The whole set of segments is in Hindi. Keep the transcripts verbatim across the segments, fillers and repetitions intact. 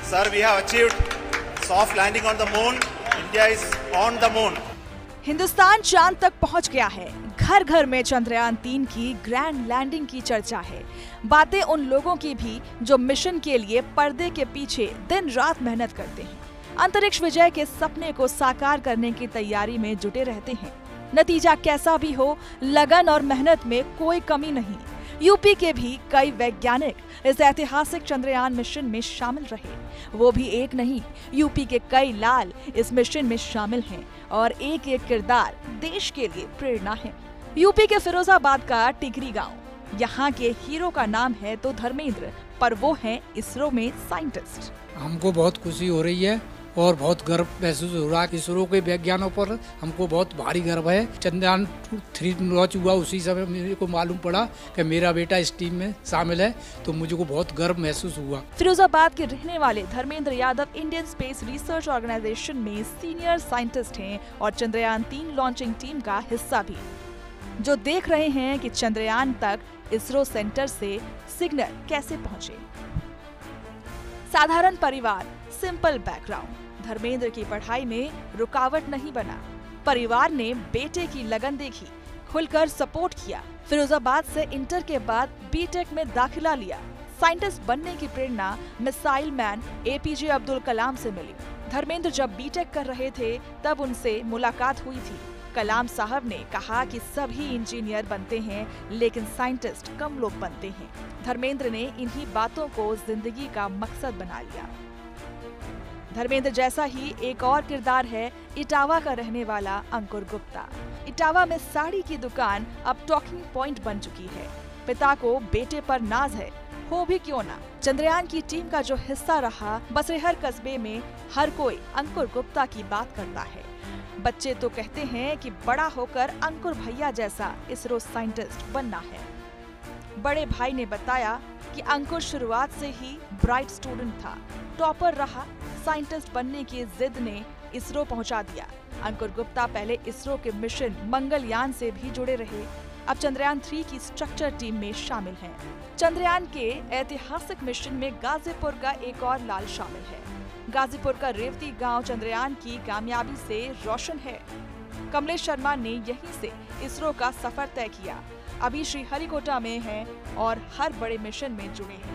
Sir, we have achieved soft landing on the moon. India is on the moon. Hindustan चांद तक पहुंच गया है। घर घर में चंद्रयान तीन की ग्रैंड लैंडिंग की चर्चा है। बातें उन लोगों की भी जो मिशन के लिए पर्दे के पीछे दिन रात मेहनत करते हैं, अंतरिक्ष विजय के सपने को साकार करने की तैयारी में जुटे रहते हैं। नतीजा कैसा भी हो, लगन और मेहनत में कोई कमी नहीं। यूपी के भी कई वैज्ञानिक इस ऐतिहासिक चंद्रयान मिशन में शामिल रहे। वो भी एक नहीं, यूपी के कई लाल इस मिशन में शामिल हैं और एक एक किरदार देश के लिए प्रेरणा है। यूपी के फिरोजाबाद का टिकरी गांव, यहाँ के हीरो का नाम है तो धर्मेंद्र, पर वो हैं इसरो में साइंटिस्ट। हमको बहुत खुशी हो रही है और बहुत गर्व महसूस हो रहा है। इसरो के वैज्ञानिकों पर हमको बहुत भारी गर्व है। चंद्रयान थ्री लॉन्च हुआ उसी समय मेरे को मालूम पड़ा कि मेरा बेटा इस टीम में शामिल है, तो मुझे को बहुत गर्व महसूस हुआ। फिरोजाबाद के रहने वाले Dharmendra Yadav Indian space research organisation में सीनियर साइंटिस्ट हैं और चंद्रयान तीन लॉन्चिंग टीम का हिस्सा भी, जो देख रहे हैं कि चंद्रयान तक इसरो सेंटर से सिग्नल कैसे पहुंचे। साधारण परिवार, सिंपल बैकग्राउंड, धर्मेंद्र की पढ़ाई में रुकावट नहीं बना। परिवार ने बेटे की लगन देखी, खुलकर सपोर्ट किया। फिरोजाबाद से इंटर के बाद बीटेक में दाखिला लिया। साइंटिस्ट बनने की प्रेरणा missile man APJ Abdul Kalam से मिली। धर्मेंद्र जब बीटेक कर रहे थे तब उनसे मुलाकात हुई थी। कलाम साहब ने कहा कि सभी इंजीनियर बनते हैं लेकिन साइंटिस्ट कम लोग बनते हैं। धर्मेंद्र ने इन्हीं बातों को जिंदगी का मकसद बना लिया। धर्मेंद्र जैसा ही एक और किरदार है इटावा का रहने वाला अंकुर गुप्ता। इटावा में साड़ी की दुकान अब टॉकिंग पॉइंट बन चुकी है। पिता को बेटे पर नाज है, हो भी क्यों ना। चंद्रयान की टीम का जो हिस्सा रहा, बसरेहर कस्बे में हर कोई अंकुर गुप्ता की बात करता है। बच्चे तो कहते हैं कि बड़ा होकर अंकुर भैया जैसा इसरो साइंटिस्ट बनना है। बड़े भाई ने बताया कि अंकुर शुरुआत से ही ब्राइट स्टूडेंट था, टॉपर रहा। साइंटिस्ट बनने की जिद ने इसरो पहुंचा दिया। अंकुर गुप्ता पहले इसरो के मिशन मंगलयान से भी जुड़े रहे, अब चंद्रयान थ्री की स्ट्रक्चर टीम में शामिल हैं। चंद्रयान के ऐतिहासिक मिशन में गाजीपुर का एक और लाल शामिल है। गाजीपुर का रेवती गांव चंद्रयान की कामयाबी से रोशन है। कमलेश शर्मा ने यहीं से इसरो का सफर तय किया। अभी श्रीहरिकोटा में हैं और हर बड़े मिशन में जुड़े हैं।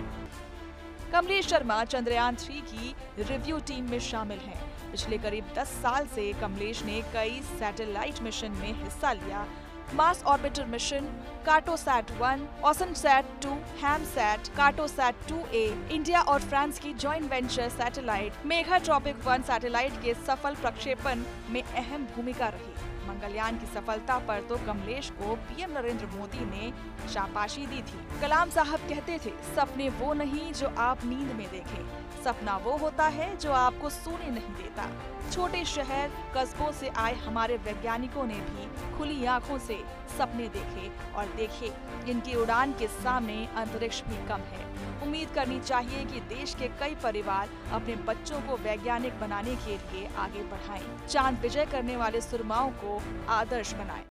कमलेश शर्मा चंद्रयान थ्री की रिव्यू टीम में शामिल हैं। पिछले करीब दस साल से कमलेश ने कई सैटेलाइट मिशन में हिस्सा लिया। Mars orbiter mission, Cartosat one, Oceansat two, Hamsat, Cartosat two A, India और फ्रांस की joint venture satellite Megha Tropiques one satellite के सफल प्रक्षेपण में अहम भूमिका रही। मंगलयान की सफलता पर तो कमलेश को पीएम नरेंद्र मोदी ने शाबाशी दी थी। कलाम साहब कहते थे, सपने वो नहीं जो आप नींद में देखें, सपना वो होता है जो आपको सोने नहीं देता। छोटे शहर कस्बों से आए हमारे वैज्ञानिकों ने भी खुली आंखों से सपने देखे और देखे इनकी उड़ान के सामने अंतरिक्ष भी कम है। उम्मीद करनी चाहिए कि देश के कई परिवार अपने बच्चों को वैज्ञानिक बनाने के लिए आगे बढ़ाएं, चांद विजय करने वाले सुरमाओं को आदर्श बनाएं।